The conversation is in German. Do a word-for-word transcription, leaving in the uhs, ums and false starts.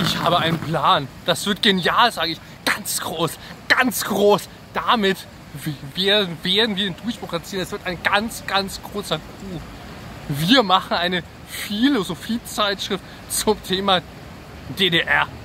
Ich habe einen Plan. Das wird genial, sage ich. Ganz groß, ganz groß. Damit werden, werden wir den Durchbruch erzielen. Es wird ein ganz, ganz großer Coup. Wir machen eine Philosophiezeitschrift zum Thema D D R.